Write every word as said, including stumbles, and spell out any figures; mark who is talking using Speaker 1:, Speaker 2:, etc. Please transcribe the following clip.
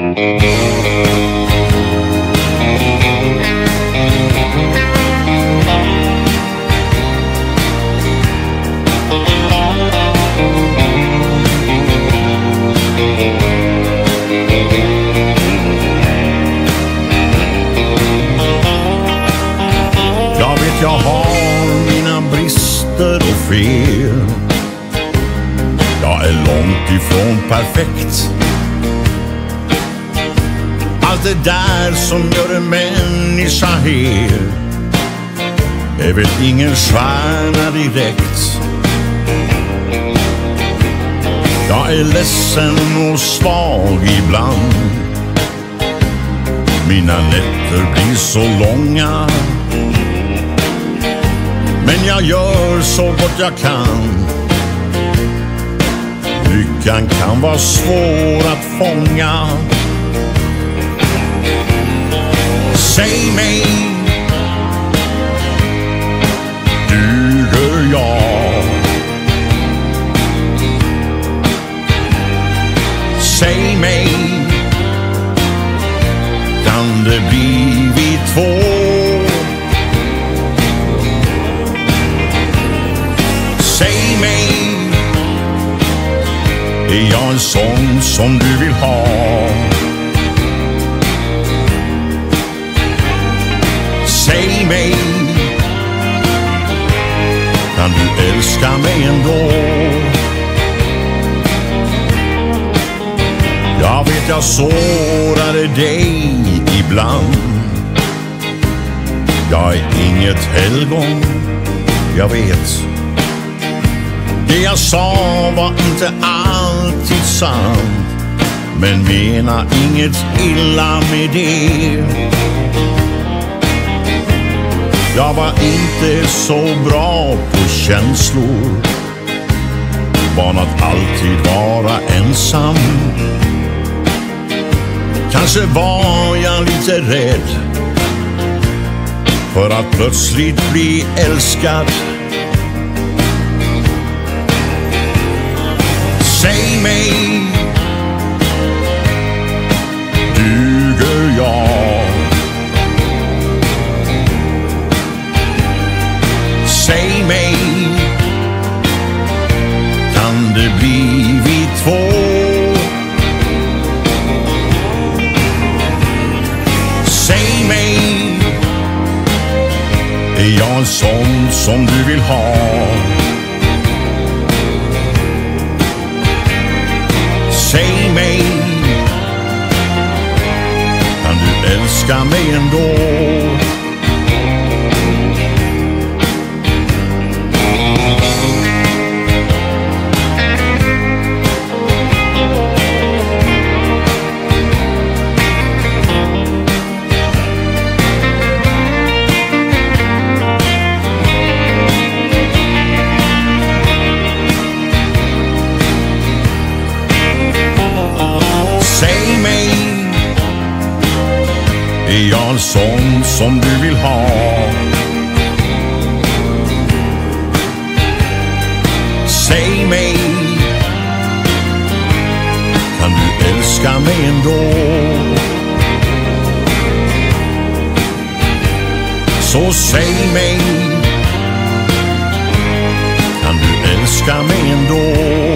Speaker 1: Jag har mina brister och fel. Jag är långt ifrån perfekt. Allt det där som gör en människa hel är väl ingen stjärna direkt. Jag är ledsen och svag ibland. Mina nätter blir så långa. Men jag gör så gott jag kan. Lyckan kan vara svår att fånga. Säg mig, duger jag? Säg mig, kan det bli vi två? Säg mig, är jag en sån som du vill ha? Säg mig, kan du älska mig ändå? Jag vet jag sårade dig ibland. Jag är inget helgon, jag vet. Det jag sa var inte alltid sant, men mena inget illa med det. Jag var inte så bra på känslor, van att alltid vara ensam. Kanske var jag lite rädd för att plötsligt bli älskad. Säg mig, duger jag? Säg mig, kan det bli vi två? Säg mig, är jag en sån som du vill ha? Säg mig, kan du älska mig ändå? Säg mig, är jag en sån som du vill ha? Säg mig, kan du älska mig ändå? Så säg mig, kan du älska mig ändå?